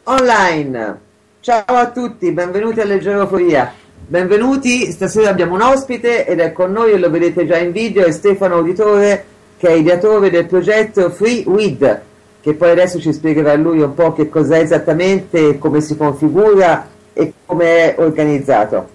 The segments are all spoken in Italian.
Online. Ciao a tutti, benvenuti a Leggeroforia. Benvenuti, stasera abbiamo un ospite ed è con noi, e lo vedete già in video, è Stefano Auditore, che è ideatore del progetto Free Weed, che poi adesso ci spiegherà lui un po' che cos'è esattamente, come si configura e come è organizzato.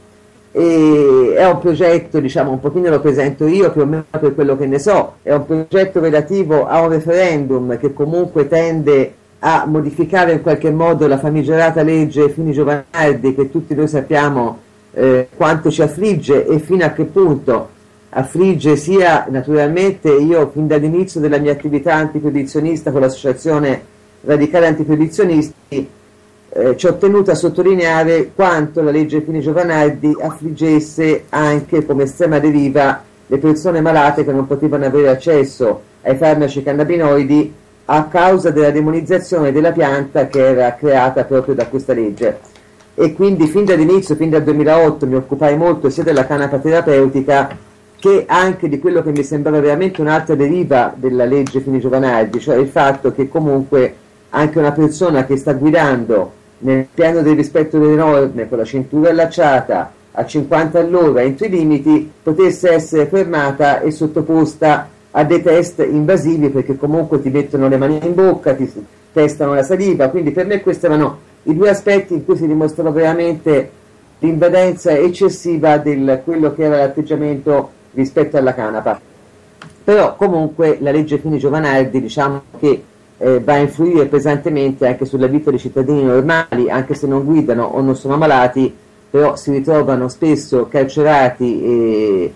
E è un progetto, diciamo, un pochino lo presento io, più o meno per quello che ne so, è un progetto relativo a un referendum che comunque tende a modificare in qualche modo la famigerata legge Fini-Giovanardi, che tutti noi sappiamo quanto ci affligge e fino a che punto affligge sia naturalmente. Io fin dall'inizio della mia attività antiproibizionista con l'associazione Radicale Antiproibizionisti ci ho tenuto a sottolineare quanto la legge Fini-Giovanardi affliggesse anche come estrema deriva le persone malate che non potevano avere accesso ai farmaci cannabinoidi a causa della demonizzazione della pianta che era creata proprio da questa legge. E quindi fin dall'inizio, fin dal 2008, mi occupai molto sia della canapa terapeutica che anche di quello che mi sembrava veramente un'altra deriva della legge Fini-Giovanardi, cioè il fatto che comunque anche una persona che sta guidando nel piano del rispetto delle norme, con la cintura allacciata a 50 all'ora entro i limiti, potesse essere fermata e sottoposta a dei test invasivi, perché comunque ti mettono le mani in bocca, ti testano la saliva. Quindi per me questi erano i due aspetti in cui si dimostrava veramente l'invadenza eccessiva di quello che era l'atteggiamento rispetto alla canapa. Però comunque la legge Fini-Giovanardi, diciamo che va a influire pesantemente anche sulla vita dei cittadini normali, anche se non guidano o non sono malati, però si ritrovano spesso carcerati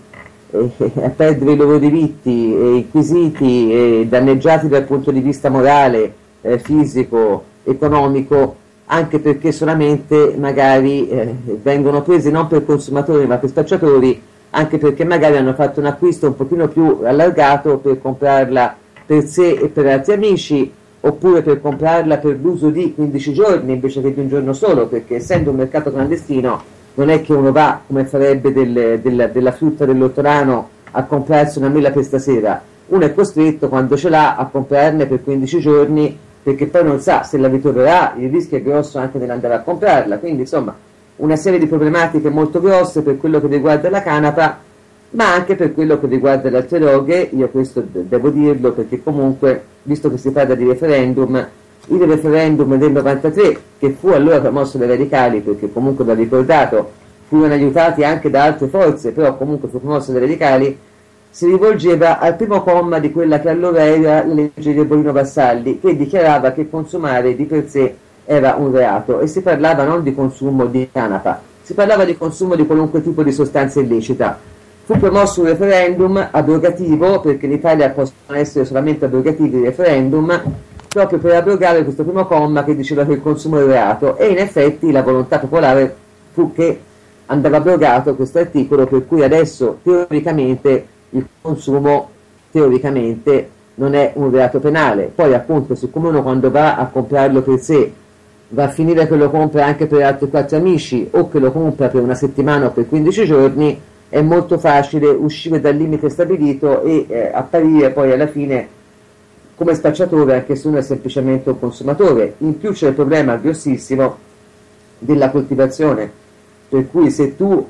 a perdere i loro diritti, inquisiti e danneggiati dal punto di vista morale, fisico, economico, anche perché solamente magari vengono presi non per consumatori ma per spacciatori, anche perché magari hanno fatto un acquisto un pochino più allargato per comprarla per sé e per altri amici, oppure per comprarla per l'uso di 15 giorni invece che di un giorno solo, perché essendo un mercato clandestino non è che uno va, come farebbe della frutta dell'ortolano, a comprarsi una mela per stasera. Uno è costretto, quando ce l'ha, a comprarne per 15 giorni, perché poi non sa se la ritroverà, il rischio è grosso anche nell'andare a comprarla. Quindi insomma una serie di problematiche molto grosse per quello che riguarda la canapa, ma anche per quello che riguarda le altre droghe. Io questo devo dirlo perché comunque, visto che si parla di referendum, il referendum del 93, che fu allora promosso dai radicali, perché comunque va ricordato, furono aiutati anche da altre forze, però comunque fu promosso dai radicali, si rivolgeva al primo comma di quella che allora era la legge di Ebolino Vassalli, che dichiarava che consumare di per sé era un reato, e si parlava non di consumo di canapa, si parlava di consumo di qualunque tipo di sostanza illecita. Fu promosso un referendum abrogativo, perché in Italia possono essere solamente abrogativi i referendum, proprio per abrogare questo primo comma che diceva che il consumo è reato, e in effetti la volontà popolare fu che andava abrogato questo articolo, per cui adesso teoricamente il consumo teoricamente non è un reato penale. Poi appunto, siccome uno quando va a comprarlo per sé va a finire che lo compra anche per altri 4 amici, o che lo compra per una settimana o per 15 giorni, è molto facile uscire dal limite stabilito e apparire poi alla fine come spacciatore, anche se uno è semplicemente un consumatore. In più c'è il problema grossissimo della coltivazione, per cui se tu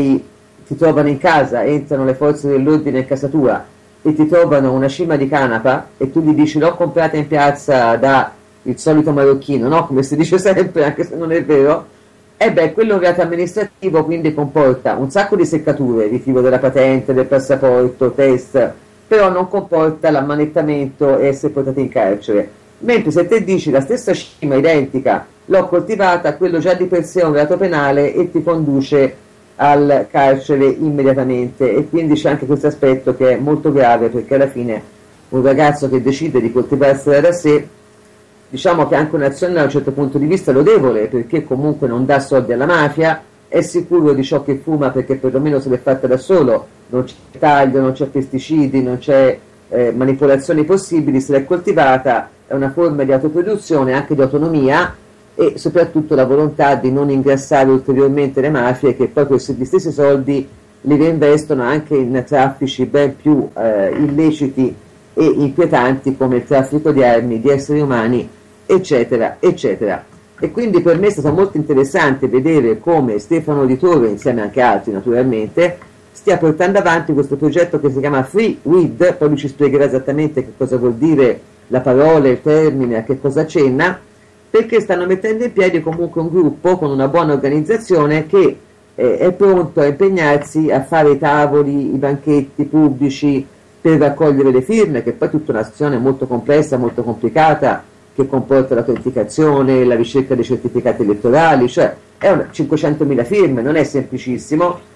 ti trovano in casa, entrano le forze dell'ordine in casa tua e ti trovano una cima di canapa e tu gli dici l'ho comprata in piazza da il solito marocchino, no? Come si dice sempre, anche se non è vero, e beh, quello è un reato amministrativo, quindi comporta un sacco di seccature, ritiro della patente, del passaporto, test, però non comporta l'ammanettamento e essere portati in carcere. Mentre se te dici la stessa cima identica, l'ho coltivata, quello già di per sé è un reato penale e ti conduce al carcere immediatamente. E quindi c'è anche questo aspetto che è molto grave, perché alla fine un ragazzo che decide di coltivarsela da sé, diciamo che anche un'azione da un certo punto di vista lodevole, perché comunque non dà soldi alla mafia, è sicuro di ciò che fuma perché perlomeno se l'è fatta da solo, non c'è taglio, non c'è pesticidi, non c'è manipolazioni possibili, se l'è coltivata è una forma di autoproduzione, anche di autonomia, e soprattutto la volontà di non ingrassare ulteriormente le mafie, che poi questi stessi soldi li reinvestono anche in traffici ben più illeciti e inquietanti, come il traffico di armi, di esseri umani, eccetera, eccetera. E quindi per me è stato molto interessante vedere come Stefano Auditore, insieme anche altri naturalmente, stia portando avanti questo progetto che si chiama Free With, poi lui ci spiegherà esattamente che cosa vuol dire la parola, il termine, a che cosa accenna, perché stanno mettendo in piedi comunque un gruppo con una buona organizzazione che è pronto a impegnarsi a fare i tavoli, i banchetti pubblici per raccogliere le firme, che poi è tutta un'azione molto complessa, molto complicata, che comporta l'autenticazione, la ricerca dei certificati elettorali, cioè è 500.000 firme, non è semplicissimo,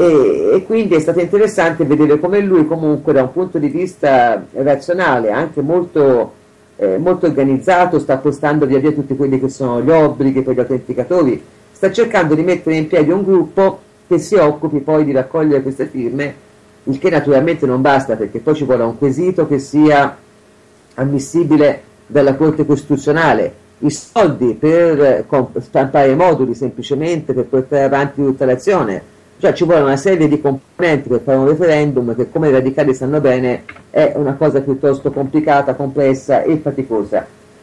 e quindi è stato interessante vedere come lui comunque da un punto di vista razionale, anche molto organizzato, sta appostando via via tutti quelli che sono gli obblighi per gli autenticatori, sta cercando di mettere in piedi un gruppo che si occupi poi di raccogliere queste firme, il che naturalmente non basta, perché poi ci vuole un quesito che sia ammissibile dalla Corte Costituzionale, i soldi per stampare i moduli semplicemente per portare avanti tutta l'azione, cioè ci vuole una serie di componenti per fare un referendum che, come i radicali sanno bene, è una cosa piuttosto complicata, complessa e faticosa.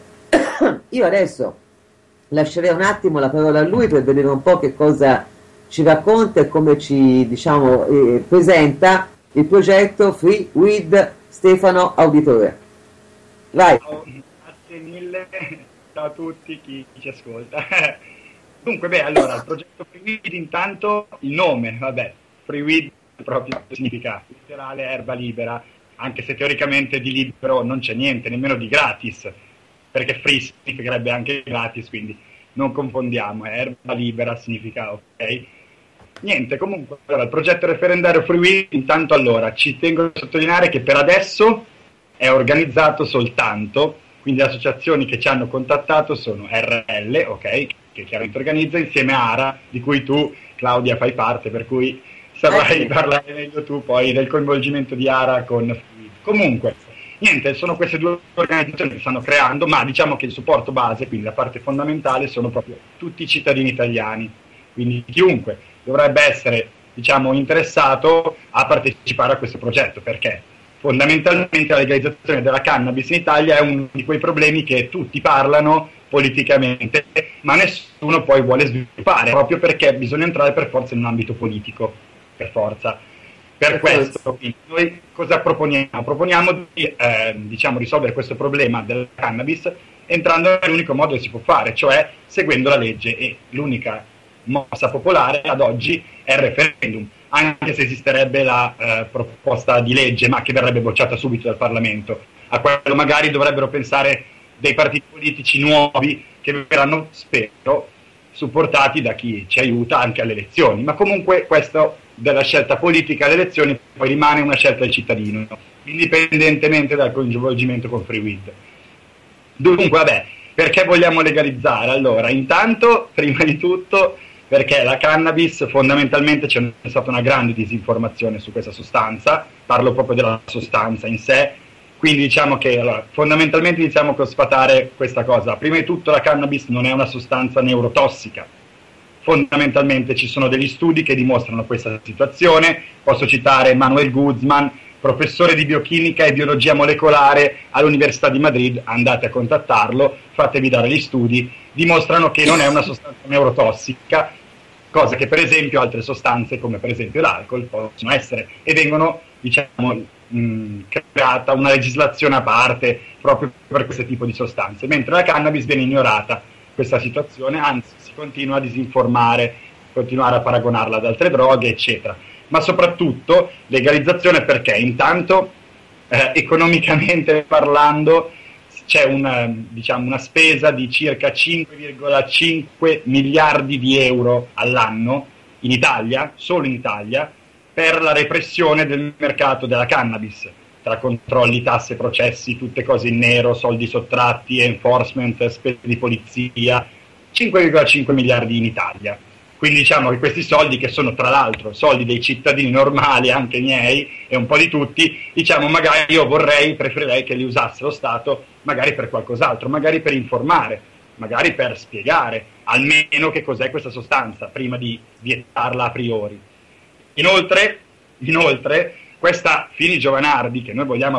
Io adesso lascerei un attimo la parola a lui per vedere un po' che cosa ci racconta e come ci, diciamo, presenta il progetto Free With Stefano Auditore. Vai. Grazie mille, ciao a tutti chi ci ascolta. Dunque, allora, il progetto FreeWeed, intanto il nome, FreeWeed proprio significa letterale erba libera, anche se teoricamente di libero non c'è niente, nemmeno di gratis, perché free significherebbe anche gratis, quindi non confondiamo, erba libera significa ok. Niente, comunque, allora, il progetto referendario FreeWeed, intanto allora, ci tengo a sottolineare che per adesso è organizzato soltanto, quindi le associazioni che ci hanno contattato sono RL, ok, che chiaramente organizza, insieme a ARA, di cui tu, Claudia, fai parte, per cui saprai parlare meglio tu poi del coinvolgimento di ARA con FreeWeed. Comunque, niente, sono queste due organizzazioni che stanno creando, ma diciamo che il supporto base, quindi la parte fondamentale, sono proprio tutti i cittadini italiani, quindi chiunque dovrebbe essere, diciamo, interessato a partecipare a questo progetto, perché fondamentalmente la legalizzazione della cannabis in Italia è uno di quei problemi che tutti parlano politicamente, ma nessuno poi vuole sviluppare, proprio perché bisogna entrare per forza in un ambito politico, per forza. Per questo noi cosa proponiamo? Proponiamo di diciamo, risolvere questo problema della cannabis entrando nell'unico modo che si può fare, cioè seguendo la legge, e l'unica mossa popolare ad oggi è il referendum, anche se esisterebbe la proposta di legge, ma che verrebbe bocciata subito dal Parlamento. A quello magari dovrebbero pensare dei partiti politici nuovi che verranno, spero, supportati da chi ci aiuta anche alle elezioni. Ma comunque questo della scelta politica alle elezioni poi rimane una scelta del cittadino, indipendentemente dal coinvolgimento con FreeWeed. Dunque, perché vogliamo legalizzare? Allora, intanto, prima di tutto, perché la cannabis fondamentalmente c'è stata una grande disinformazione su questa sostanza, parlo proprio della sostanza in sé, quindi diciamo che fondamentalmente iniziamo con sfatare questa cosa. Prima di tutto la cannabis non è una sostanza neurotossica, fondamentalmente ci sono degli studi che dimostrano questa situazione, posso citare Manuel Guzman, professore di biochimica e biologia molecolare all'Università di Madrid, andate a contattarlo, fatevi dare gli studi, dimostrano che non è una sostanza neurotossica, cosa che per esempio altre sostanze come per esempio l'alcol possono essere, e vengono, diciamo, creata una legislazione a parte proprio per questo tipo di sostanze, mentre la cannabis viene ignorata questa situazione, anzi si continua a disinformare, continuare a paragonarla ad altre droghe, eccetera. Ma soprattutto legalizzazione perché intanto economicamente parlando c'è una spesa di circa 5,5 miliardi di euro all'anno in Italia, solo in Italia, per la repressione del mercato della cannabis, tra controlli, tasse, processi, tutte cose in nero, soldi sottratti, enforcement, spese di polizia, 5,5 miliardi in Italia. Quindi diciamo che questi soldi, che sono tra l'altro soldi dei cittadini normali, anche miei e un po' di tutti, diciamo magari io preferirei che li usasse lo Stato magari per qualcos'altro, magari per informare, magari per spiegare almeno che cos'è questa sostanza prima di vietarla a priori. Inoltre questa Fini Giovanardi che noi vogliamo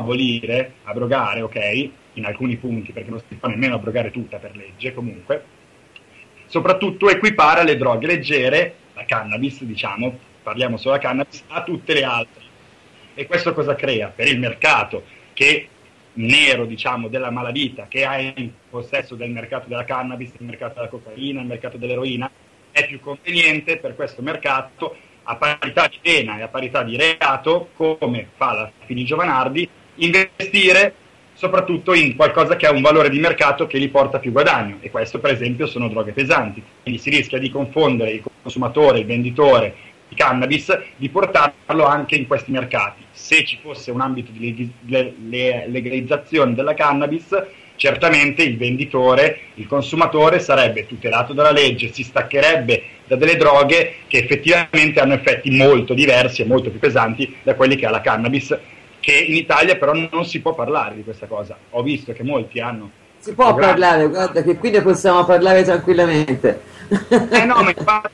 abrogare, ok, in alcuni punti, perché non si può nemmeno abrogare tutta per legge comunque, soprattutto equipara le droghe leggere, la cannabis, diciamo, parliamo solo della cannabis, a tutte le altre. E questo cosa crea? Per il mercato che nero, diciamo, della malavita, che ha in possesso del mercato della cannabis, il mercato della cocaina, il mercato dell'eroina, è più conveniente per questo mercato, a parità di pena e a parità di reato, come fa la Fini Giovanardi, investire soprattutto in qualcosa che ha un valore di mercato che gli porta più guadagno, e questo per esempio sono droghe pesanti, quindi si rischia di confondere il consumatore, il venditore di cannabis, di portarlo anche in questi mercati. Se ci fosse un ambito di legalizzazione della cannabis, certamente il venditore, il consumatore sarebbe tutelato dalla legge, si staccherebbe da delle droghe che effettivamente hanno effetti molto diversi e molto più pesanti da quelli che ha la cannabis, che in Italia però non si può parlare di questa cosa. Ho visto che molti hanno... Si può parlare, guarda che qui ne possiamo parlare tranquillamente. No, ma infatti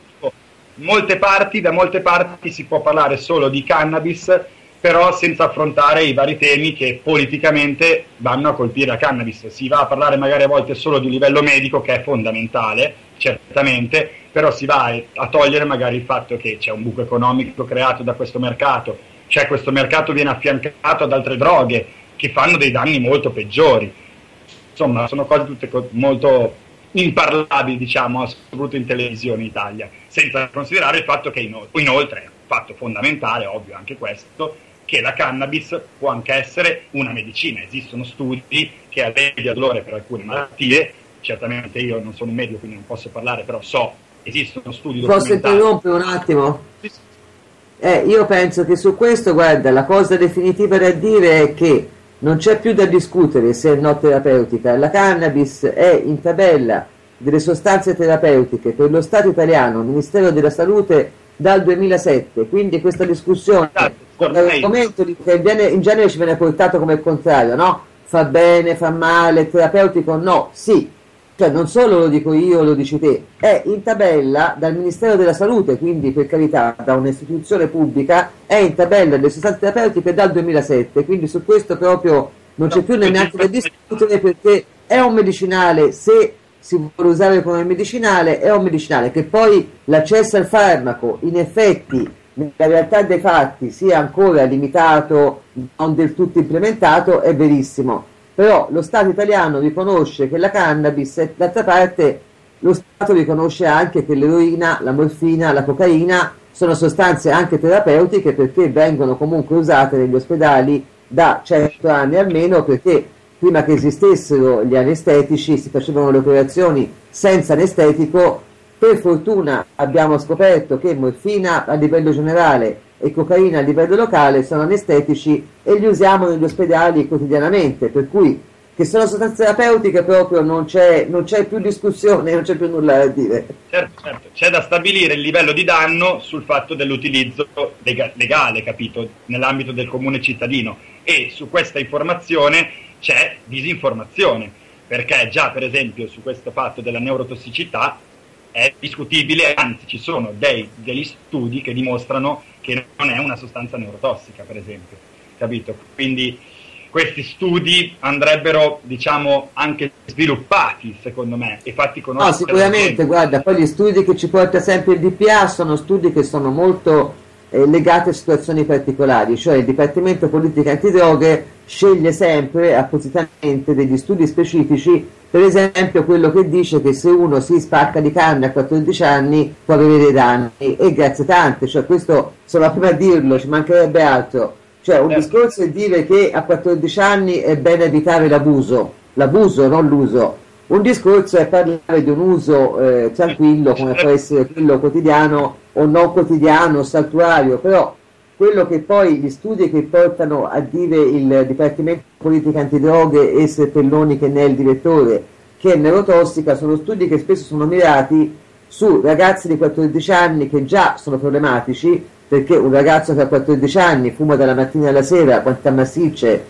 da molte parti si può parlare solo di cannabis, però senza affrontare i vari temi che politicamente vanno a colpire la cannabis. Si va a parlare magari a volte solo di livello medico, che è fondamentale, certamente, però si va a togliere magari il fatto che c'è un buco economico creato da questo mercato, cioè questo mercato viene affiancato ad altre droghe che fanno dei danni molto peggiori. Insomma, sono cose tutte molto imparlabili, diciamo, soprattutto in televisione in Italia, senza considerare il fatto che inoltre è un fatto fondamentale, ovvio anche questo, che la cannabis può anche essere una medicina. Esistono studi che allevia dolore per alcune malattie, certamente io non sono un medico quindi non posso parlare, però esistono studi documentati. Posso interrompere un attimo? Io penso che su questo, guarda, la cosa definitiva da dire è che non c'è più da discutere se è no terapeutica. La cannabis è in tabella delle sostanze terapeutiche per lo Stato italiano, Ministero della Salute, dal 2007, quindi questa discussione è un argomento che in genere ci viene portato come il contrario, no? Fa bene, fa male, terapeutico, no, sì. Cioè non solo lo dico io, lo dici te, è in tabella dal Ministero della Salute, quindi per carità da un'istituzione pubblica, è in tabella delle sostanze terapeutiche dal 2007, quindi su questo proprio non c'è più neanche da discutere, perché è un medicinale, se si vuole usare come medicinale, è un medicinale. Che poi l'accesso al farmaco in effetti nella realtà dei fatti sia ancora limitato, non del tutto implementato, è verissimo. Però lo Stato italiano riconosce che la cannabis, e d'altra parte lo Stato riconosce anche che l'eroina, la morfina, la cocaina sono sostanze anche terapeutiche, perché vengono comunque usate negli ospedali da 100 anni almeno, perché prima che esistessero gli anestetici si facevano le operazioni senza anestetico. Per fortuna abbiamo scoperto che morfina a livello generale e cocaina a livello locale sono anestetici e li usiamo negli ospedali quotidianamente, per cui che sono sostanze terapeutiche proprio non c'è più discussione, non c'è più nulla da dire. Certo, c'è da stabilire il livello di danno sul fatto dell'utilizzo legale, capito, nell'ambito del comune cittadino, e su questa informazione c'è disinformazione, perché già per esempio su questo fatto della neurotossicità è discutibile, anzi ci sono degli studi che dimostrano che non è una sostanza neurotossica, per esempio, capito? Quindi questi studi andrebbero, diciamo, anche sviluppati, secondo me, e fatti conoscere. No, sicuramente, guarda, poi gli studi che ci porta sempre il DPA sono studi che sono molto legati a situazioni particolari, cioè il Dipartimento Politica Antidroghe sceglie sempre appositamente degli studi specifici, per esempio quello che dice che se uno si spacca di canna a 14 anni può avere danni, e grazie tante, cioè questo sono la prima a dirlo, ci mancherebbe altro. Cioè un discorso è dire che a 14 anni è bene evitare l'abuso, non l'uso. Un discorso è parlare di un uso tranquillo, come può essere quello quotidiano o non quotidiano, saltuario, però quello che poi gli studi che portano a dire il Dipartimento Politica Antidroghe e Serpelloni, che ne è il direttore, che è neurotossica, sono studi che spesso sono mirati su ragazzi di 14 anni che già sono problematici, perché un ragazzo che ha 14 anni fuma dalla mattina alla sera, quantità massicce,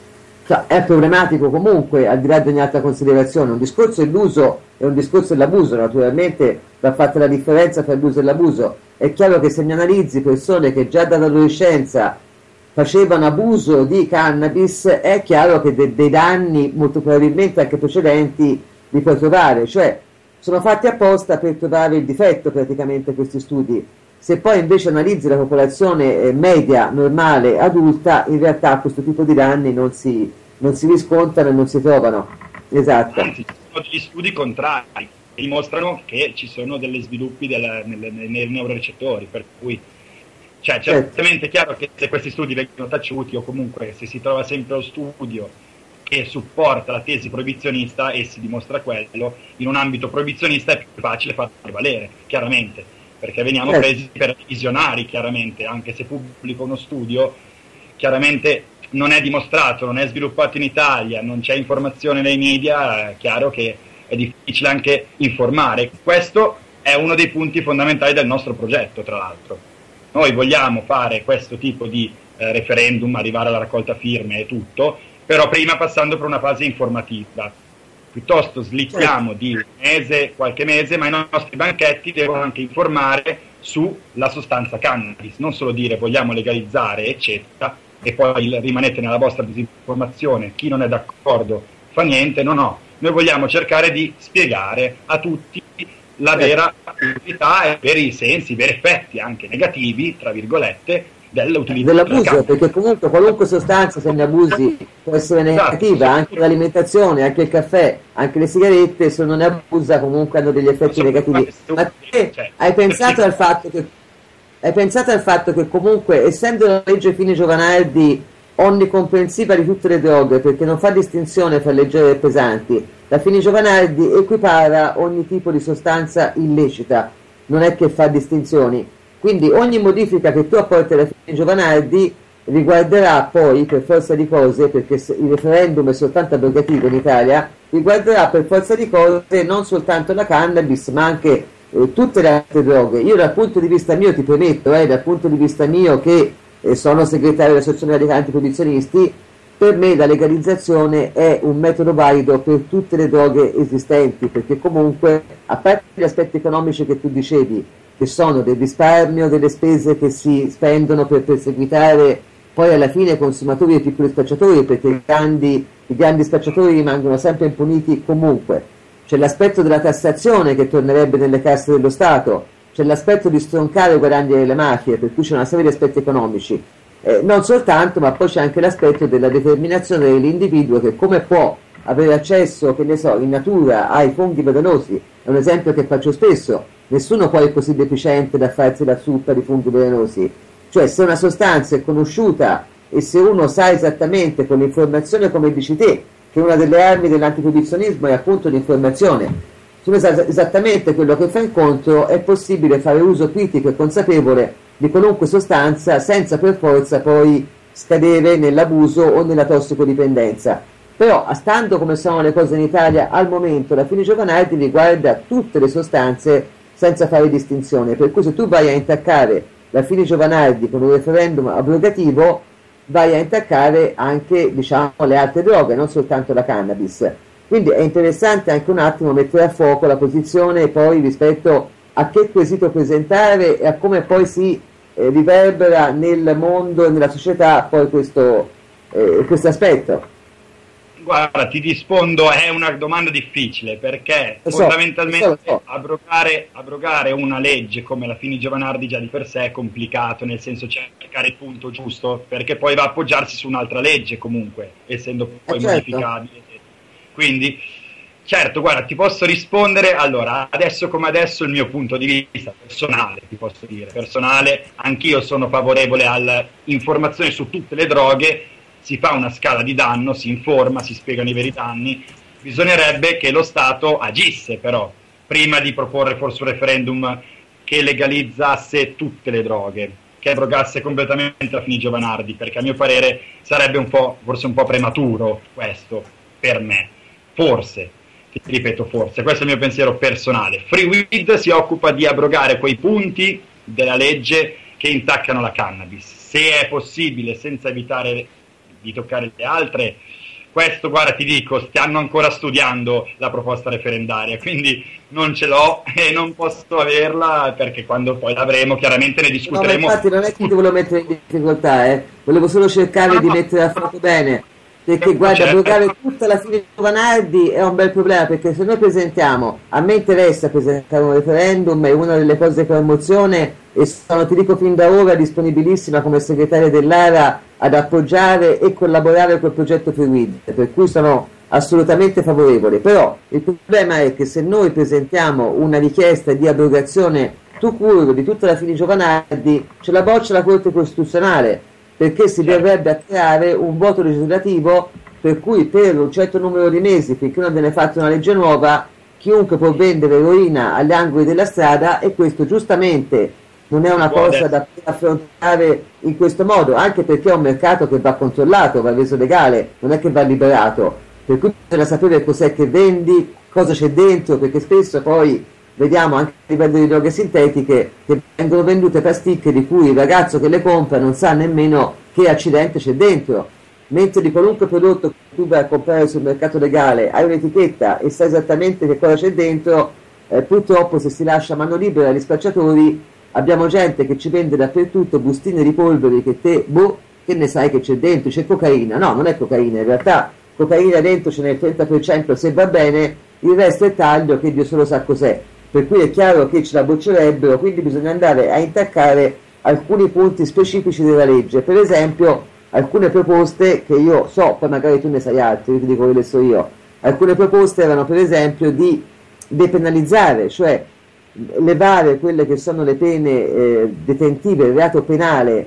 è problematico comunque, al di là di ogni altra considerazione. Un discorso è l'uso e un discorso è l'abuso, naturalmente va fatta la differenza tra l'uso e l'abuso. È chiaro che se mi analizzi persone che già dall'adolescenza facevano abuso di cannabis, è chiaro che dei danni molto probabilmente anche precedenti li puoi trovare, cioè sono fatti apposta per trovare il difetto praticamente questi studi. Se poi invece analizzi la popolazione media, normale, adulta, in realtà questo tipo di danni non si riscontrano e non si trovano. Esatto. Anzi, ci sono degli studi contrari che dimostrano che ci sono degli sviluppi nei neurorecettori, per cui cioè, certamente è chiaro che se questi studi vengono taciuti o comunque se si trova sempre lo studio che supporta la tesi proibizionista e si dimostra quello, in un ambito proibizionista è più facile farlo valere, chiaramente, perché veniamo presi per visionari, chiaramente, anche se pubblico uno studio, chiaramente non è dimostrato, non è sviluppato in Italia, non c'è informazione nei media, è chiaro che è difficile anche informare. Questo è uno dei punti fondamentali del nostro progetto, tra l'altro. Noi vogliamo fare questo tipo di referendum, arrivare alla raccolta firme e tutto, però prima passando per una fase informativa. Piuttosto slittiamo di mese, qualche mese, ma i nostri banchetti devono anche informare sulla sostanza cannabis, non solo dire vogliamo legalizzare, eccetera, e poi rimanete nella vostra disinformazione, chi non è d'accordo fa niente, no. Noi vogliamo cercare di spiegare a tutti la vera utilità e i veri sensi, i veri effetti anche negativi, tra virgolette, dell'utilizzo dell'abuso, perché comunque qualunque sostanza, se ne abusi, può essere negativa, anche l'alimentazione, anche il caffè, anche le sigarette, se non ne abusa comunque hanno degli effetti negativi. Ma te hai pensato al fatto che comunque, essendo la legge Fini-Giovanardi onnicomprensiva di tutte le droghe, perché non fa distinzione fra leggere e pesanti, la Fini-Giovanardi equipara ogni tipo di sostanza illecita, non è che fa distinzioni. Quindi ogni modifica che tu apporti alla Fini-Giovanardi riguarderà poi, per forza di cose, perché il referendum è soltanto abrogativo in Italia, riguarderà per forza di cose non soltanto la cannabis, ma anche tutte le altre droghe. Io dal punto di vista mio, ti premetto, dal punto di vista mio che sono segretario dell'Associazione Radicanti Proibizionisti, per me la legalizzazione è un metodo valido per tutte le droghe esistenti, perché comunque, a parte gli aspetti economici che tu dicevi, che sono del risparmio, delle spese che si spendono per perseguitare poi alla fine i consumatori e i piccoli spacciatori, perché i grandi spacciatori rimangono sempre impuniti comunque. C'è l'aspetto della tassazione che tornerebbe nelle casse dello Stato, c'è l'aspetto di stroncare i guadagni delle mafie, per cui c'è una serie di aspetti economici. Non soltanto, ma poi c'è anche l'aspetto della determinazione dell'individuo che come può avere accesso, che ne so, in natura ai funghi velenosi. È un esempio che faccio spesso. Nessuno poi è così deficiente da farsi la zuppa di funghi velenosi. Cioè, se una sostanza è conosciuta e se uno sa esattamente con l'informazione, come dici te, che una delle armi dell'antiproibizionismo è appunto l'informazione, se uno sa esattamente quello che fa incontro, è possibile fare uso critico e consapevole di qualunque sostanza senza per forza poi scadere nell'abuso o nella tossicodipendenza. Però, stando come sono le cose in Italia al momento, la Fini-Giovanardi riguarda tutte le sostanze senza fare distinzione, per cui se tu vai a intaccare la Fini-Giovanardi con un referendum abrogativo, vai a intaccare anche, diciamo, le altre droghe, non soltanto la cannabis. Quindi è interessante anche un attimo mettere a fuoco la posizione poi rispetto a che quesito presentare e a come poi si riverbera nel mondo e nella società poi questo aspetto. Guarda, ti rispondo, è una domanda difficile perché fondamentalmente abrogare una legge come la Fini-Giovanardi già di per sé è complicato, nel senso cercare il punto giusto, perché poi va a appoggiarsi su un'altra legge comunque, essendo poi modificabile. Quindi, certo, guarda, ti posso rispondere, allora, adesso come adesso il mio punto di vista personale, ti posso dire, personale, anch'io sono favorevole all'informazione su tutte le droghe. Si fa una scala di danno, si informa, si spiegano i veri danni. Bisognerebbe che lo Stato agisse però, prima di proporre forse un referendum che legalizzasse tutte le droghe, che abrogasse completamente la Fini-Giovanardi, perché a mio parere sarebbe forse un po' prematuro questo, per me. Forse, ti ripeto forse, questo è il mio pensiero personale. FreeWeed si occupa di abrogare quei punti della legge che intaccano la cannabis. Se è possibile, senza evitare di toccare le altre, questo, guarda, ti dico, stanno ancora studiando la proposta referendaria, quindi non ce l'ho e non posso averla, perché quando poi l'avremo chiaramente ne discuteremo. No, infatti non è che ti volevo mettere in difficoltà, volevo solo cercare di mettere a fuoco bene, perché guarda, abrogare tutta la fine di Giovanardi è un bel problema, perché se noi presentiamo, a me interessa presentare un referendum, è una delle cose che ho in mozione e sono, ti dico fin da ora, disponibilissima come segretaria dell'ARA ad appoggiare e collaborare col progetto Freewid, per cui sono assolutamente favorevole. Però il problema è che se noi presentiamo una richiesta di abrogazione tout court di tutta la fine Giovanardi, ce la boccia la Corte Costituzionale, perché si verrebbe a creare un vuoto legislativo per cui per un certo numero di mesi, finché non viene fatta una legge nuova, chiunque può vendere eroina agli angoli della strada, e questo giustamente non è una cosa da affrontare in questo modo, anche perché è un mercato che va controllato, va reso legale, non è che va liberato, per cui bisogna sapere cos'è che vendi, cosa c'è dentro, perché spesso poi vediamo anche a livello di droghe sintetiche che vengono vendute pasticche di cui il ragazzo che le compra non sa nemmeno che accidente c'è dentro, mentre di qualunque prodotto che tu vai a comprare sul mercato legale hai un'etichetta e sai esattamente che cosa c'è dentro. Purtroppo se si lascia mano libera agli spacciatori abbiamo gente che ci vende dappertutto bustine di polveri che te, che ne sai che c'è dentro, c'è cocaina, no, non è cocaina, in realtà cocaina dentro ce n'è il 30% se va bene, il resto è taglio che Dio solo sa cos'è. Per cui è chiaro che ce la boccerebbero, quindi bisogna andare a intaccare alcuni punti specifici della legge. Per esempio, alcune proposte che io so, poi magari tu ne sai altri, io ti dico che le so io, alcune proposte erano per esempio di depenalizzare, cioè levare quelle che sono le pene detentive, il reato penale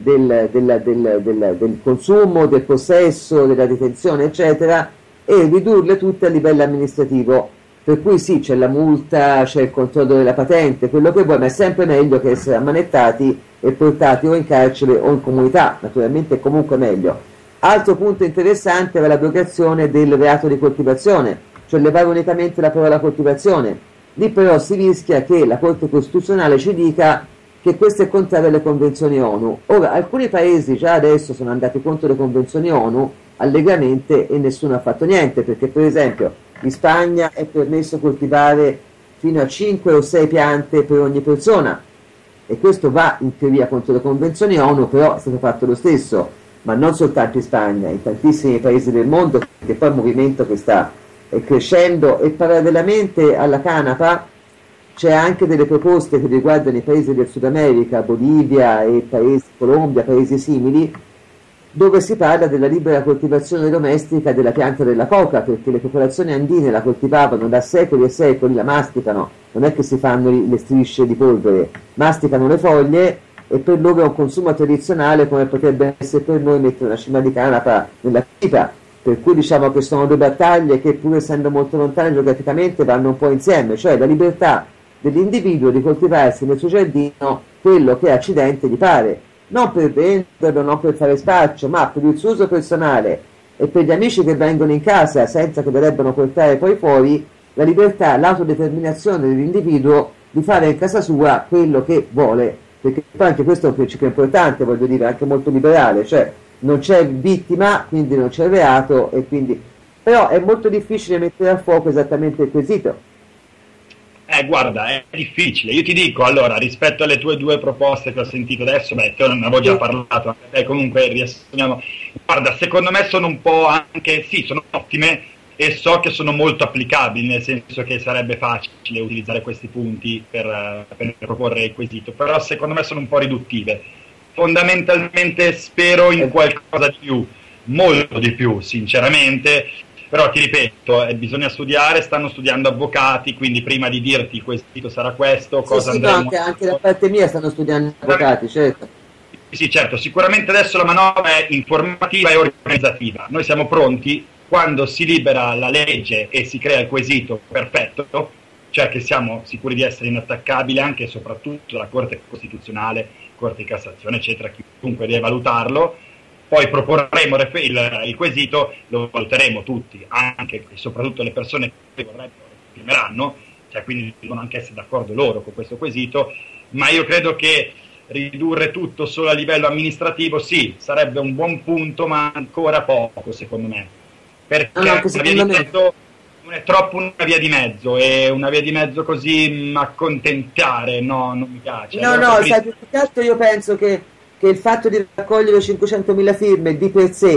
del consumo, del possesso, della detenzione, eccetera, e ridurle tutte a livello amministrativo. Per cui sì, c'è la multa, c'è il controllo della patente, quello che vuoi, ma è sempre meglio che essere ammanettati e portati o in carcere o in comunità, naturalmente è comunque meglio. Altro punto interessante era l'abrogazione del reato di coltivazione, cioè levare unicamente la parola coltivazione. Lì però si rischia che la Corte Costituzionale ci dica che questo è contrario alle convenzioni ONU. Ora, alcuni paesi già adesso sono andati contro le convenzioni ONU allegramente e nessuno ha fatto niente, perché per esempio in Spagna è permesso coltivare fino a 5 o 6 piante per ogni persona, e questo va in teoria contro le convenzioni ONU, però è stato fatto lo stesso, ma non soltanto in Spagna, in tantissimi paesi del mondo, che poi è un movimento che sta crescendo. E parallelamente alla canapa c'è anche delle proposte che riguardano i paesi del Sud America, Bolivia e paesi, Colombia, paesi simili, dove si parla della libera coltivazione domestica della pianta della coca, perché le popolazioni andine la coltivavano da secoli e secoli, la masticano, non è che si fanno le strisce di polvere, masticano le foglie, e per loro è un consumo tradizionale come potrebbe essere per noi mettere una cima di canapa nella pipa, per cui diciamo che sono due battaglie che, pur essendo molto lontane geograficamente, vanno un po' insieme, cioè la libertà dell'individuo di coltivarsi nel suo giardino quello che accidente gli pare, non per venderlo, non per fare spaccio, ma per il suo uso personale e per gli amici che vengono in casa senza che dovrebbero portare poi fuori, la libertà, l'autodeterminazione dell'individuo di fare in casa sua quello che vuole, perché poi anche questo è un principio importante, voglio dire, anche molto liberale, cioè non c'è vittima, quindi non c'è reato, e quindi però è molto difficile mettere a fuoco esattamente il quesito. Guarda, è difficile. Io ti dico, allora, rispetto alle tue due proposte che ho sentito adesso, te ne avevo già parlato, anche te comunque riassumiamo. Guarda, secondo me sono un po' anche, sì, sono ottime e so che sono molto applicabili, nel senso che sarebbe facile utilizzare questi punti per proporre il quesito, però secondo me sono un po' riduttive. Fondamentalmente spero in qualcosa di più, molto di più, sinceramente. Però ti ripeto, bisogna studiare, stanno studiando avvocati, quindi prima di dirti il quesito sarà questo, cosa sì, andremo... anche da parte mia stanno studiando avvocati, certo. Sì, certo, sicuramente adesso la manovra è informativa e organizzativa. Noi siamo pronti, quando si libera la legge e si crea il quesito perfetto, cioè che siamo sicuri di essere inattaccabili anche e soprattutto la Corte Costituzionale, Corte di Cassazione, eccetera, chiunque deve valutarlo. Poi proporremo il quesito, lo valuteremo tutti, anche e soprattutto le persone che vorrebbero esprimeranno, cioè quindi devono anche essere d'accordo loro con questo quesito, ma io credo che ridurre tutto solo a livello amministrativo sì, sarebbe un buon punto, ma ancora poco secondo me, perché una via di mezzo non è troppo una via di mezzo, e una via di mezzo così accontentare, no, non mi piace. No, allora, sai, più che altro io penso che il fatto di raccogliere 500.000 firme di per sé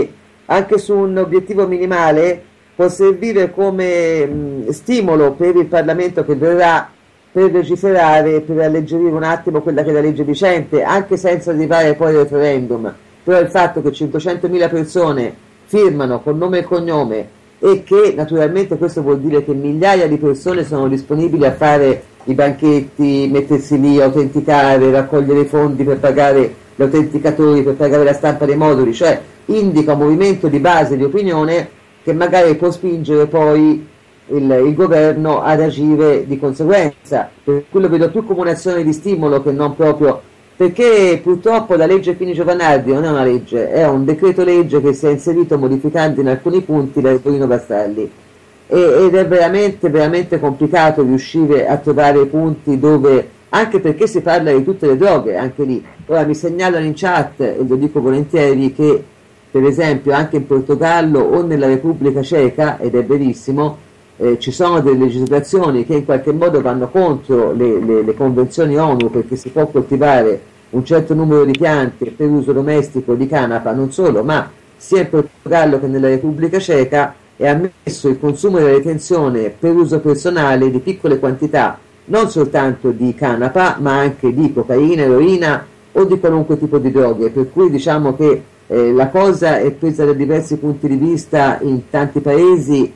anche su un obiettivo minimale, può servire come stimolo per il Parlamento che verrà per legiferare, per alleggerire un attimo quella che è la legge vigente, anche senza arrivare poi al referendum. Però il fatto che 500.000 persone firmano con nome e cognome, e che naturalmente questo vuol dire che migliaia di persone sono disponibili a fare i banchetti, mettersi lì, autenticare, raccogliere i fondi per pagare gli autenticatori, per pagare la stampa dei moduli, cioè indica un movimento di base di opinione che magari può spingere poi il governo ad agire di conseguenza. Per cui lo vedo più come un'azione di stimolo che non proprio, perché purtroppo la legge Fini-Giovanardi non è una legge, è un decreto legge che si è inserito modificando in alcuni punti l'Ercolino Vassalli, ed è veramente veramente complicato riuscire a trovare punti dove, anche perché si parla di tutte le droghe, anche lì. Ora mi segnalano in chat, e lo dico volentieri, che per esempio anche in Portogallo o nella Repubblica Ceca, ed è verissimo, ci sono delle legislazioni che in qualche modo vanno contro le convenzioni ONU, perché si può coltivare un certo numero di piante per uso domestico di canapa, non solo, ma sia in Portogallo che nella Repubblica Ceca è ammesso il consumo e la detenzione per uso personale di piccole quantità, non soltanto di canapa, ma anche di cocaina, eroina o di qualunque tipo di droghe, per cui diciamo che la cosa è presa da diversi punti di vista in tanti paesi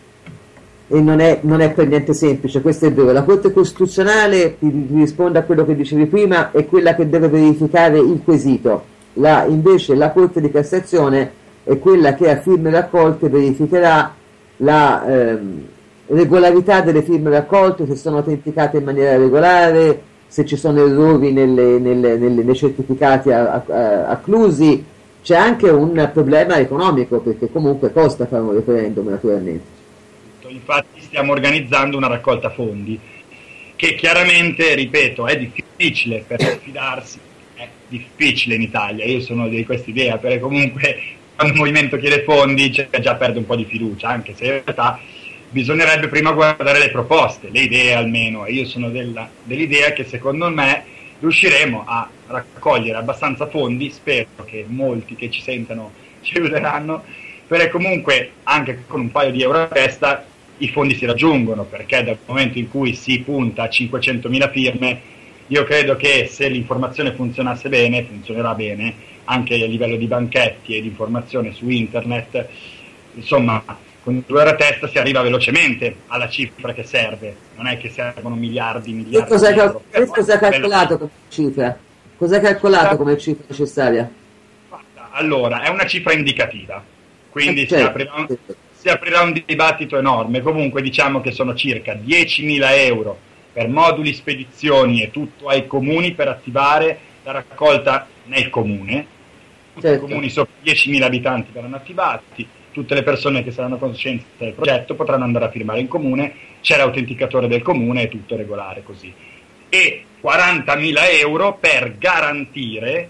e non è per niente semplice. Questo è vero. La Corte Costituzionale, ti risponde a quello che dicevi prima, è quella che deve verificare il quesito. Invece la Corte di Cassazione è quella che a firme raccolte verificherà la regolarità delle firme raccolte, se sono autenticate in maniera regolare, se ci sono errori nei certificati acclusi. C'è anche un problema economico, perché comunque costa fare un referendum, naturalmente. Infatti stiamo organizzando una raccolta fondi che chiaramente, ripeto, è difficile per fidarsi, è difficile in Italia. Io sono di questa idea, perché comunque quando un movimento chiede fondi già perde un po' di fiducia, anche se in realtà bisognerebbe prima guardare le proposte, le idee almeno, e io sono dell'idea che secondo me riusciremo a raccogliere abbastanza fondi, spero che molti che ci sentano ci aiuteranno, perché comunque anche con un paio di euro a testa i fondi si raggiungono, perché dal momento in cui si punta a 500.000 firme, io credo che se l'informazione funzionasse bene, funzionerà bene, anche a livello di banchetti e di informazione su internet, insomma, con 2 euro a testa si arriva velocemente alla cifra che serve, non è che servono miliardi di euro. Cosa ha calcolato come cifra? Cosa ha calcolato come cifra necessaria? Allora, è una cifra indicativa, quindi si aprirà un dibattito enorme. Comunque diciamo che sono circa 10.000 euro per moduli, spedizioni e tutto ai comuni per attivare la raccolta nel comune. Tutti i comuni sopra 10.000 abitanti verranno attivati, tutte le persone che saranno a conoscenza del progetto potranno andare a firmare in comune, c'è l'autenticatore del comune e tutto regolare così. E 40.000 euro per garantire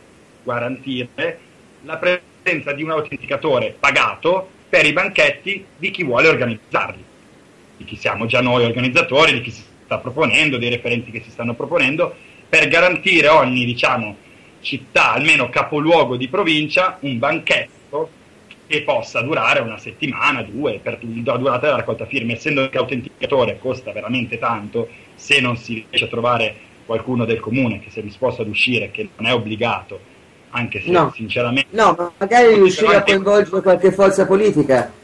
la presenza di un autenticatore pagato per i banchetti di chi vuole organizzarli, di chi siamo già noi organizzatori, di chi si sta proponendo, dei referenti che si stanno proponendo, per garantire ogni, diciamo, città, almeno capoluogo di provincia, un banchetto che possa durare una settimana, 2, per la durata della raccolta firme, essendo che l'autenticatore costa veramente tanto, se non si riesce a trovare qualcuno del comune che sia disposto ad uscire, che non è obbligato, anche se sinceramente... No, ma magari riuscire a coinvolgere qualche forza politica,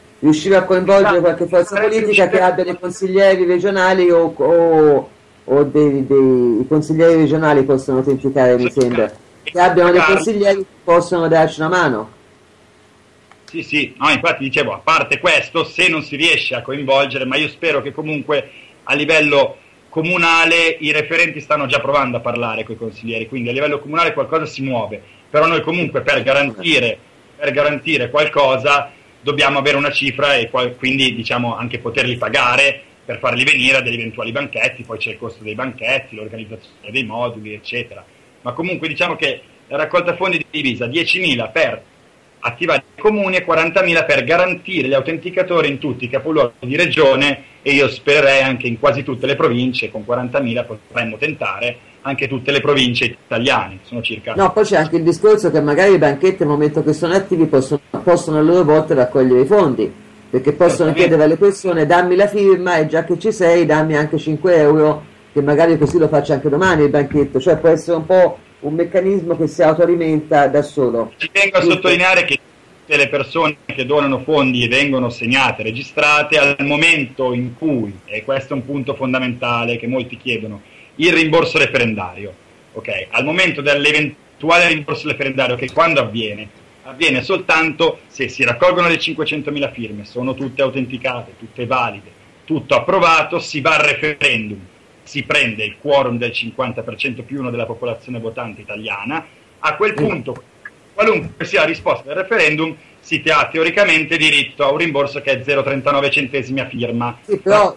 che abbia dei consiglieri regionali o dei consiglieri regionali possono autenticare, mi sembra, che abbiano dei consiglieri che possono darci una mano. Sì, no, infatti dicevo, a parte questo, se non si riesce a coinvolgere, ma io spero che comunque a livello comunale i referenti stanno già provando a parlare con i consiglieri, quindi a livello comunale qualcosa si muove, però noi comunque per garantire qualcosa dobbiamo avere una cifra e quindi diciamo anche poterli pagare per farli venire a degli eventuali banchetti, poi c'è il costo dei banchetti, l'organizzazione dei moduli, eccetera. Ma comunque diciamo che la raccolta fondi è divisa 10.000 per attivare i comuni e 40.000 per garantire gli autenticatori in tutti i capoluoghi di regione, e io spererei anche in quasi tutte le province. Con 40.000 potremmo tentare anche tutte le province italiane, sono circa... No, poi c'è anche il discorso che magari i banchetti nel momento che sono attivi possono a loro volta raccogliere i fondi, perché possono chiedere alle persone dammi la firma e già che ci sei dammi anche 5 euro, che magari così lo faccio anche domani il banchetto, cioè può essere un po' un meccanismo che si autoalimenta da solo. Ci tengo a sottolineare che tutte le persone che donano fondi vengono segnate, registrate al momento in cui, e questo è un punto fondamentale che molti chiedono, il rimborso referendario, ok? Al momento dell'eventuale rimborso referendario, che quando avviene? Avviene soltanto se si raccolgono le 500.000 firme, sono tutte autenticate, tutte valide, tutto approvato, si va al referendum, si prende il quorum del 50% più uno della popolazione votante italiana, a quel punto, qualunque sia la risposta del referendum, si ha teoricamente diritto a un rimborso che è 0,39 centesimi a firma. Sì, però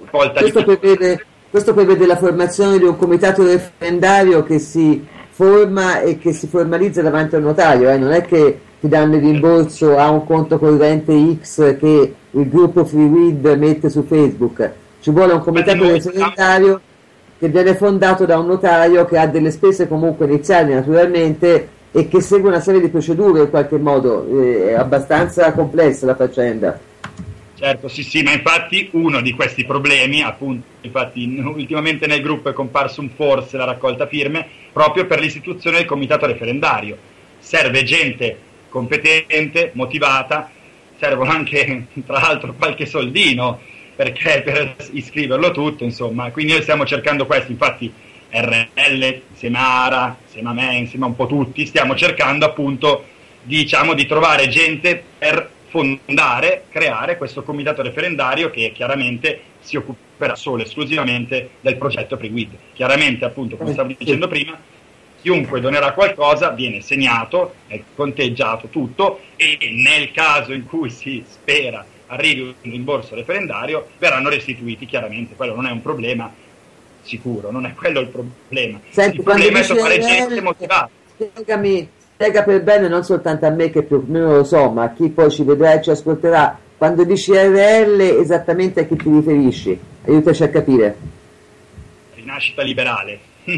questo prevede la formazione di un comitato referendario che si forma e che si formalizza davanti al notario, non è che ti danno il rimborso a un conto corrente X che il gruppo FreeWeed mette su Facebook. Ci vuole un comitato referendario che viene fondato da un notario che ha delle spese comunque iniziali naturalmente e che segue una serie di procedure in qualche modo, è abbastanza complessa la faccenda. Certo, sì, ma infatti uno di questi problemi, appunto, infatti ultimamente nel gruppo è comparso un forse la raccolta firme proprio per l'istituzione del comitato referendario. Serve gente competente, motivata, servono anche tra l'altro qualche soldino perché per iscriverlo tutto, insomma, quindi noi stiamo cercando questo, infatti RL, insieme a Ara, insieme a me, insieme a un po' tutti, stiamo cercando appunto di trovare gente per creare questo comitato referendario che chiaramente si occuperà solo e esclusivamente del progetto FreeWeed. Chiaramente, appunto, come stavo dicendo prima, chiunque donerà qualcosa viene segnato, è conteggiato tutto e nel caso in cui si spera arrivi un rimborso referendario verranno restituiti chiaramente, quello non è un problema sicuro, non è quello il problema. Senti, il problema è trovare gente motivata. Spiega per bene, non soltanto a me che più o meno lo so, ma a chi poi ci vedrà e ci ascolterà, quando dici RL esattamente a chi ti riferisci? Aiutaci a capire. Rinascita liberale.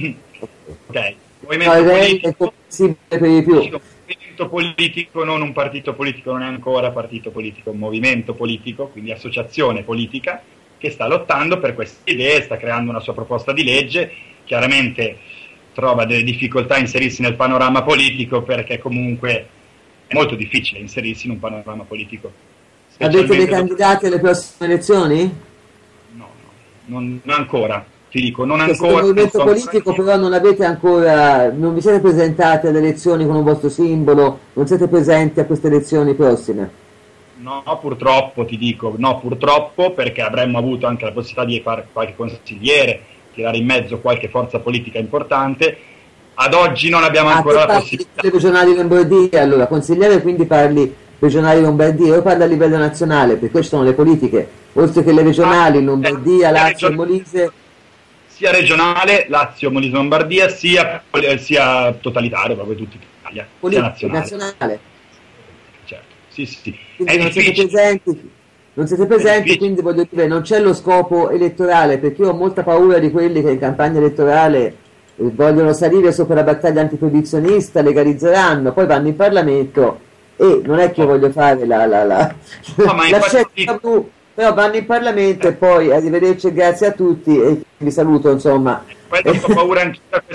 Ok. Movimento politico, non un partito politico, non è ancora partito politico, un movimento politico, quindi associazione politica, che sta lottando per queste idee, sta creando una sua proposta di legge, chiaramente trova delle difficoltà a inserirsi nel panorama politico perché comunque è molto difficile inserirsi in un panorama politico. Avete dei candidati alle prossime elezioni? No, non ancora, ti dico, non Questo ancora. Movimento politico però non avete ancora, non vi siete presentati alle elezioni con un vostro simbolo, non siete presenti a queste elezioni prossime? No, purtroppo ti dico, no, purtroppo perché avremmo avuto anche la possibilità di fare qualche consigliere, tirare in mezzo qualche forza politica importante. Ad oggi non abbiamo ancora la possibilità. Le regionali Lombardia, allora consigliere, quindi parli regionali Lombardia, io parlo a livello nazionale, perché queste sono le politiche, oltre che le regionali Lombardia, Lazio e Molise. Sia regionale, Lazio, Molise, Lombardia, sia totalitario, proprio tutta Italia, sia nazionale. Certo, sì. Quindi non siete presenti, quindi voglio dire, non c'è lo scopo elettorale, perché io ho molta paura di quelli che in campagna elettorale vogliono salire sopra la battaglia antiproibizionista, legalizzeranno, poi vanno in Parlamento e non è che io voglio fare la scelta blu, però vanno in Parlamento e poi arrivederci e grazie a tutti e vi saluto, insomma. Quello che ho paura anch'io da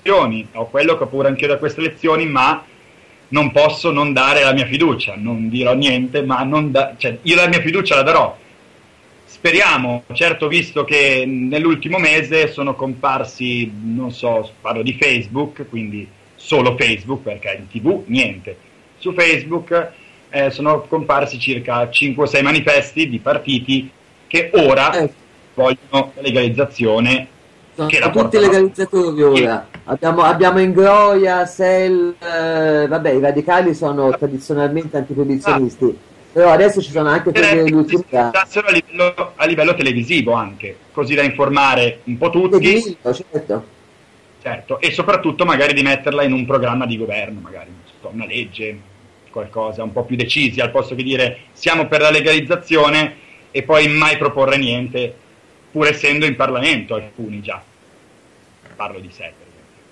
queste elezioni, ma non posso non dare la mia fiducia, non dirò niente, ma io la mia fiducia la darò. Speriamo, certo, visto che nell'ultimo mese sono comparsi, non so, parlo di Facebook, quindi solo Facebook, perché in TV niente. Su Facebook sono comparsi circa 5-6 manifesti di partiti che ora vogliono la legalizzazione. Sono tutti legalizzatori ora. Abbiamo Ingroia, Sel, vabbè, i radicali sono tradizionalmente antiproibizionisti, però adesso ci sono anche quelli dell'ultimo anno. A livello televisivo anche, così da informare un po' tutti. Certo, e soprattutto magari di metterla in un programma di governo, magari una legge, qualcosa, un po' più decisi, al posto che dire siamo per la legalizzazione e poi mai proporre niente, pur essendo in Parlamento alcuni già. Parlo di sé, per esempio.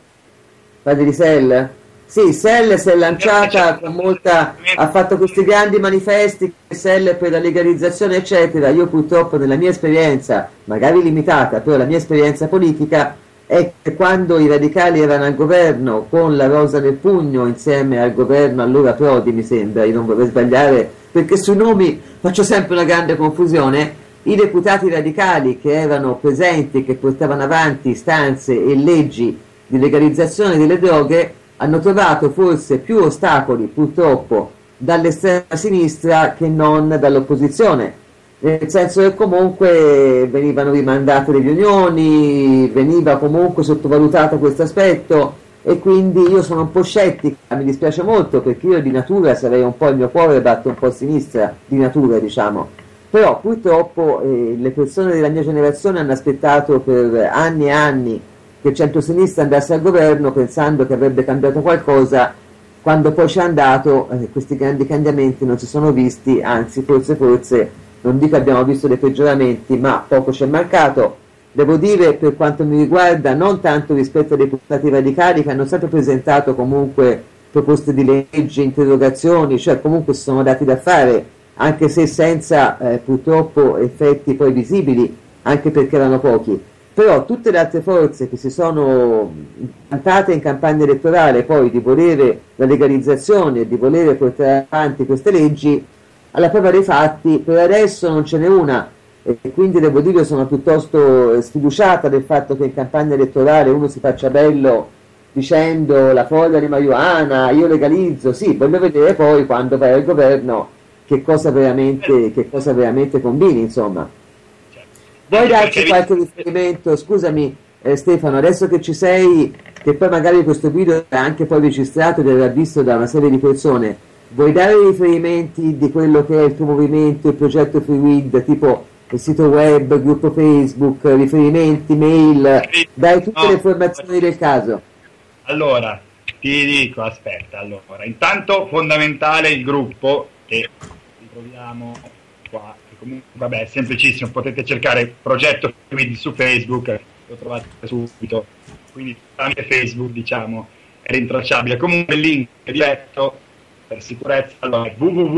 Parli di Sell? Sì, Sell si è lanciata con molta, ha fatto questi grandi manifesti, Sell per la legalizzazione eccetera. Io purtroppo nella mia esperienza, magari limitata, però la mia esperienza politica è che quando i radicali erano al governo con la rosa nel pugno insieme al governo allora Prodi mi sembra, io non vorrei sbagliare perché sui nomi faccio sempre una grande confusione, i deputati radicali che erano presenti, che portavano avanti istanze e leggi di legalizzazione delle droghe hanno trovato forse più ostacoli purtroppo dall'estrema sinistra che non dall'opposizione, nel senso che comunque venivano rimandate le riunioni, veniva comunque sottovalutato questo aspetto e quindi io sono un po' scettica, mi dispiace molto perché io di natura sarei un po' il mio cuore batte un po' a sinistra, di natura diciamo, però purtroppo le persone della mia generazione hanno aspettato per anni e anni che il centro-sinistra andasse al governo pensando che avrebbe cambiato qualcosa, quando poi c'è andato questi grandi cambiamenti non si sono visti, anzi forse non dico abbiamo visto dei peggioramenti, ma poco ci è mancato. Devo dire per quanto mi riguarda non tanto rispetto ai deputati radicali che hanno sempre presentato comunque proposte di legge, interrogazioni, cioè comunque si sono dati da fare, anche se senza purtroppo effetti poi visibili, anche perché erano pochi. Però tutte le altre forze che si sono impiantate in campagna elettorale poi di volere la legalizzazione e di volere portare avanti queste leggi, alla prova dei fatti per adesso non ce n'è una e quindi devo dire sono piuttosto sfiduciata del fatto che in campagna elettorale uno si faccia bello dicendo la foglia di marijuana, io legalizzo, sì, voglio vedere poi quando vai al governo che cosa veramente combini, insomma. Vuoi darci qualche riferimento? Scusami Stefano, adesso che ci sei, che poi magari questo video è anche poi registrato ed verrà visto da una serie di persone, vuoi dare riferimenti di quello che è il tuo movimento, il progetto FreeWeed, tipo il sito web, gruppo Facebook, riferimenti, mail, dai tutte le informazioni del caso. Allora, ti dico, aspetta, allora, intanto fondamentale il gruppo che ritroviamo qua, che comunque vabbè è semplicissimo, potete cercare progetto FreeWeed su Facebook, lo trovate subito, quindi tramite Facebook diciamo è rintracciabile, comunque il link è diretto per sicurezza, allora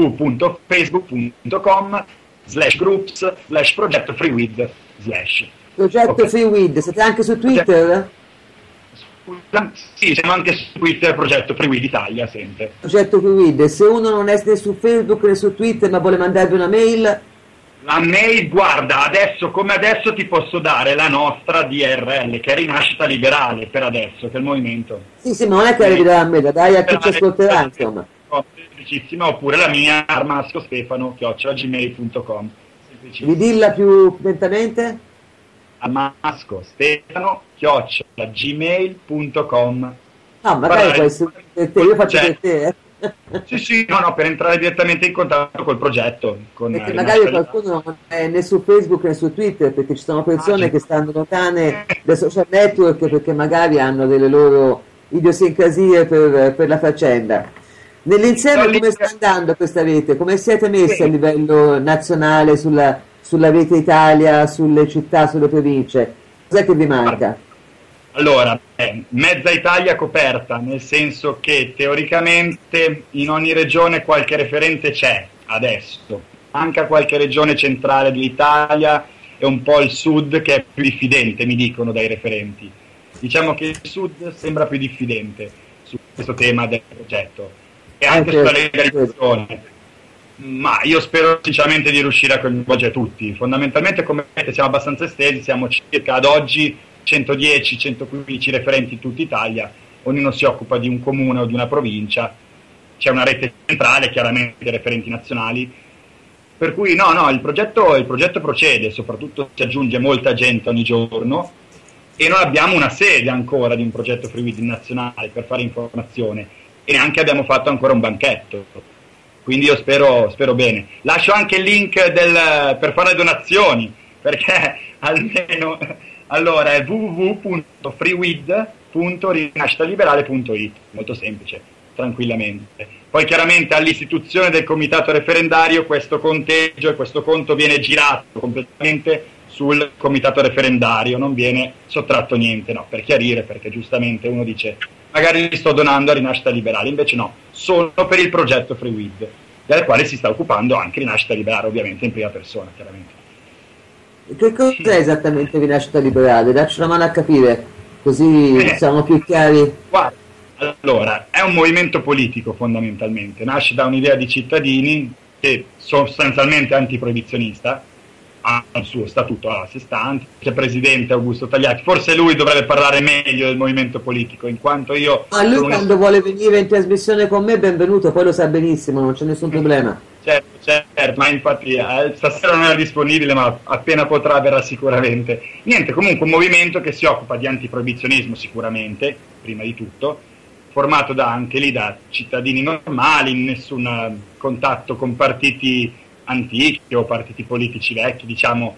www.facebook.com/groups/progetto FreeWeed/. Progetto okay. FreeWeed, siete anche su Twitter? Sì, siamo anche su Twitter, progetto FreeWeed Italia sempre. Progetto FreeWeed, se uno non è né su Facebook né su Twitter ma vuole mandarvi una mail? La mail, guarda, adesso come adesso ti posso dare la nostra DRL, che è Rinascita Liberale per adesso, che è il movimento. Sì, ma non è che arrivi dalla mail, dai a chi ci ascolterà, insomma. Semplicissima, oppure la mia armascostefano@gmail.com. Ridilla più lentamente? armascostefano@gmail.com. No, magari può essere per te, io faccio per te. Sì, no, per entrare direttamente in contatto col progetto. Perché magari qualcuno non è né su Facebook né su Twitter, perché ci sono persone che stanno lontane dai social network perché magari hanno delle loro idiosincrasie per la faccenda. Nell'insieme come sta andando questa rete? Come siete messi a livello nazionale sulla rete Italia, sulle città, sulle province? Cos'è che vi manca? Allora, mezza Italia coperta, nel senso che teoricamente in ogni regione qualche referente c'è adesso, manca qualche regione centrale dell'Italia e un po' il sud che è più diffidente, mi dicono dai referenti. Diciamo che il sud sembra più diffidente su questo tema del progetto e anche sulla legalizzazione. Ma io spero sinceramente di riuscire a coinvolgere tutti. Fondamentalmente, come vedete, siamo abbastanza estesi, siamo circa ad oggi 110-115 referenti in tutta Italia, ognuno si occupa di un comune o di una provincia, c'è una rete centrale, chiaramente referenti nazionali, per cui no, il progetto procede, soprattutto si aggiunge molta gente ogni giorno e non abbiamo una sede ancora di un progetto FreeWeed nazionale per fare informazione e neanche abbiamo fatto ancora un banchetto, quindi io spero bene. Lascio anche il link per fare donazioni, perché almeno... Allora è www.freeweed.rinascitaliberale.it, molto semplice, tranquillamente. Poi chiaramente all'istituzione del comitato referendario questo conteggio e questo conto viene girato completamente sul comitato referendario, non viene sottratto niente, no, per chiarire, perché giustamente uno dice magari li sto donando a Rinascita Liberale, invece no, sono per il progetto Free Weed, del quale si sta occupando anche Rinascita Liberale, ovviamente in prima persona, chiaramente. Che cos'è esattamente Rinascita Liberale? Dacci una mano a capire, così siamo più chiari. Guarda, allora, è un movimento politico fondamentalmente, nasce da un'idea di cittadini che sostanzialmente antiproibizionista, ha il suo statuto a sé stante, c'è presidente Augusto Tagliati, forse lui dovrebbe parlare meglio del movimento politico, in quanto io... Ma lui quando vuole venire in trasmissione con me, benvenuto, poi lo sa benissimo, non c'è nessun problema. Certo, ma infatti stasera non era disponibile, ma appena potrà verrà sicuramente. Niente, comunque un movimento che si occupa di antiproibizionismo sicuramente, prima di tutto, formato anche lì da cittadini normali, nessun contatto con partiti antichi o partiti politici vecchi, diciamo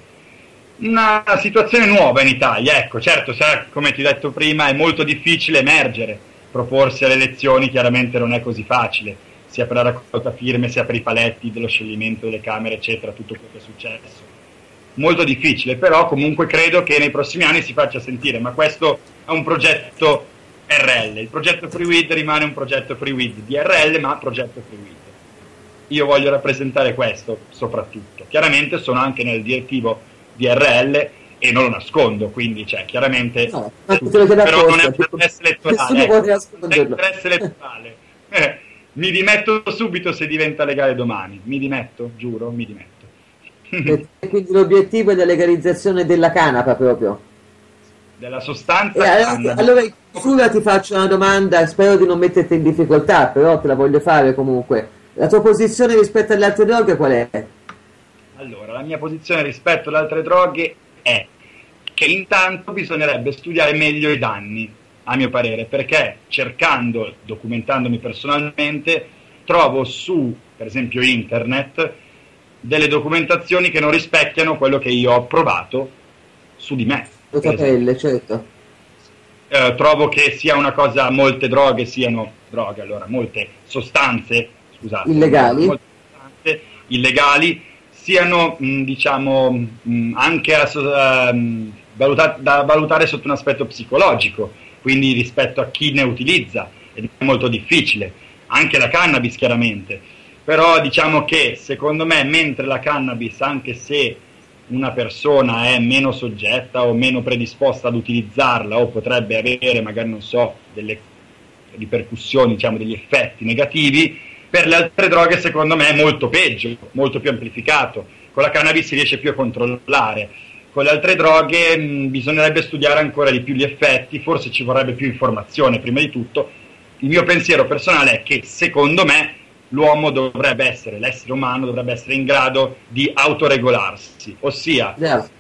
una situazione nuova in Italia. Ecco, certo, come ti ho detto prima, è molto difficile emergere, proporsi alle elezioni chiaramente non è così facile, sia per la raccolta firme, sia per i paletti dello scioglimento delle Camere, eccetera, tutto quello che è successo. Molto difficile, però comunque credo che nei prossimi anni si faccia sentire, ma questo è un progetto RL, il progetto Free Weed rimane un progetto Free Weed di RL, ma progetto Free Weed. Io voglio rappresentare questo soprattutto. Chiaramente sono anche nel direttivo di RL e non lo nascondo, quindi chiaramente no, però non è un interesse elettorale. È interesse elettorale. Mi dimetto subito se diventa legale domani. Mi dimetto, giuro, mi dimetto. Quindi l'obiettivo è la legalizzazione della canapa proprio. Della sostanza. Allora in chiusura ti faccio una domanda, spero di non metterti in difficoltà, però te la voglio fare comunque. La tua posizione rispetto alle altre droghe qual è? Allora, la mia posizione rispetto alle altre droghe è che intanto bisognerebbe studiare meglio i danni, a mio parere, perché cercando, documentandomi personalmente, trovo su, per esempio, internet, delle documentazioni che non rispecchiano quello che io ho provato su di me. Pelle, certo. Trovo che sia una cosa, molte droghe siano droghe, allora, molte sostanze, scusate, illegali, molte sostanze illegali siano, diciamo, anche da valutare sotto un aspetto psicologico, quindi rispetto a chi ne utilizza, ed è molto difficile, anche la cannabis chiaramente, però diciamo che secondo me mentre la cannabis, anche se una persona è meno soggetta o meno predisposta ad utilizzarla o potrebbe avere magari, non so, delle ripercussioni, diciamo, degli effetti negativi, per le altre droghe secondo me è molto peggio, molto più amplificato. Con la cannabis si riesce più a controllare, con le altre droghe bisognerebbe studiare ancora di più gli effetti, forse ci vorrebbe più informazione prima di tutto. Il mio pensiero personale è che secondo me l'uomo dovrebbe essere, l'essere umano dovrebbe essere in grado di autoregolarsi, ossia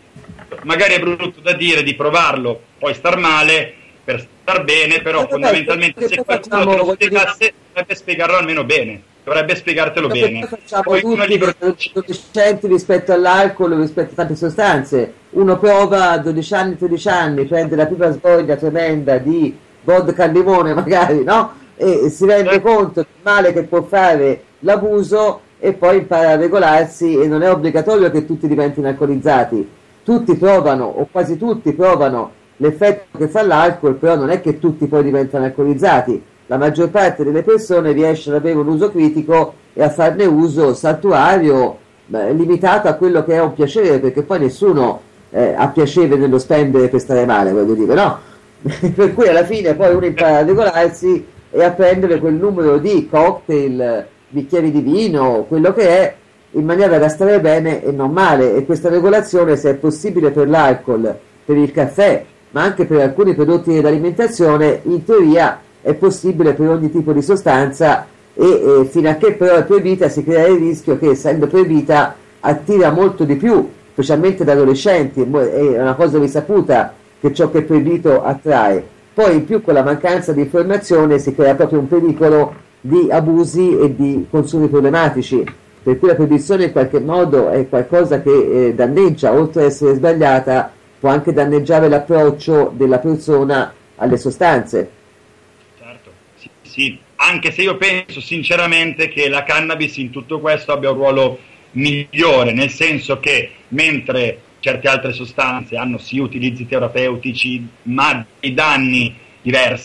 magari è brutto da dire di provarlo, poi star male per star bene, però fondamentalmente se qualcuno te lo spiegasse dovrebbe spiegarlo almeno bene, dovrebbe spiegartelo bene. Facciamo poi tutti adolescenti rispetto all'alcol, rispetto a tante sostanze. Uno prova a 12 anni, 13 anni, prende la prima sboglia tremenda di vodka al limone magari, no? E si rende conto del male che può fare l'abuso e poi impara a regolarsi, e non è obbligatorio che tutti diventino alcolizzati. Tutti provano, o quasi tutti provano, l'effetto che fa l'alcol, però non è che tutti poi diventano alcolizzati. La maggior parte delle persone riesce ad avere un uso critico e a farne uso saltuario, limitato a quello che è un piacere, perché poi nessuno ha piacere nello spendere per stare male, voglio dire, no? Per cui alla fine poi uno impara a regolarsi e a prendere quel numero di cocktail, bicchieri di vino, quello che è, in maniera da stare bene e non male. E questa regolazione, se è possibile per l'alcol, per il caffè, ma anche per alcuni prodotti dell'alimentazione, in teoria è possibile per ogni tipo di sostanza, e fino a che però è proibita si crea il rischio che, essendo proibita, attira molto di più, specialmente da adolescenti. È una cosa risaputa che ciò che è proibito attrae. Poi in più con la mancanza di informazione si crea proprio un pericolo di abusi e di consumi problematici, per cui la proibizione in qualche modo è qualcosa che danneggia, oltre ad essere sbagliata, può anche danneggiare l'approccio della persona alle sostanze. Certo, sì, anche se io penso sinceramente che la cannabis in tutto questo abbia un ruolo migliore, nel senso che mentre certe altre sostanze hanno sì utilizzi terapeutici ma dei danni diversi,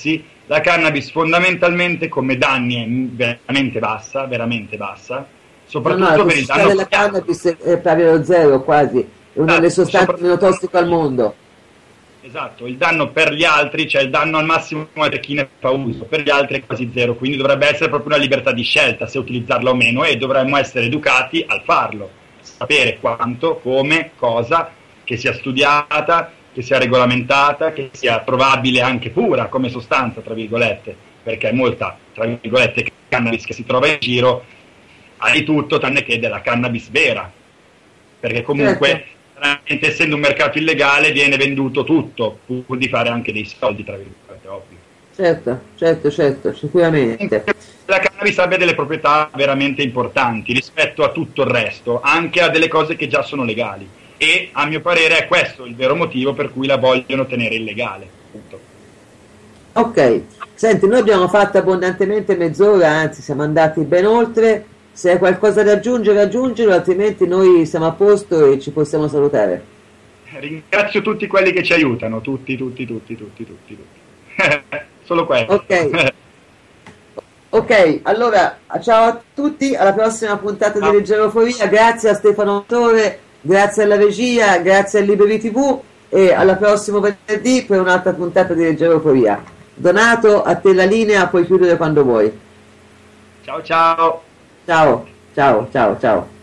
La cannabis fondamentalmente come danni è veramente bassa, No, soprattutto la per il tossicità danno della per gli altri. cannabis è pari allo zero quasi, è una delle sostanze meno tossiche al mondo. Esatto, il danno per gli altri, cioè il danno al massimo per chi ne fa uso, per gli altri è quasi zero, quindi dovrebbe essere proprio una libertà di scelta se utilizzarla o meno e dovremmo essere educati al farlo, sapere quanto, come, cosa, che sia studiata, che sia regolamentata, che sia trovabile anche pura come sostanza, tra virgolette, perché molta, tra virgolette, cannabis che si trova in giro ha di tutto tranne che della cannabis vera, perché comunque Certo, veramente, essendo un mercato illegale viene venduto tutto pur di fare anche dei soldi, tra virgolette, ovvio. certo, certo, certo, sicuramente. La cannabis abbia delle proprietà veramente importanti rispetto a tutto il resto, anche a delle cose che già sono legali, e a mio parere è questo il vero motivo per cui la vogliono tenere illegale, appunto. Ok, senti, noi abbiamo fatto abbondantemente mezz'ora, anzi siamo andati ben oltre. Se hai qualcosa da aggiungere, aggiungilo, altrimenti noi siamo a posto e ci possiamo salutare. Ringrazio tutti quelli che ci aiutano, tutti, tutti, tutti, tutti, tutti, tutti. Solo questo. Ok, ok, allora ciao a tutti, alla prossima puntata di Ciao. Leggeroforia, grazie a Stefano Torre, grazie alla regia, grazie a Liberi TV e alla prossimo venerdì per un'altra puntata di Leggeroforia. Donato, a te la linea, puoi chiudere quando vuoi. Ciao ciao. Ciao, ciao, ciao, ciao.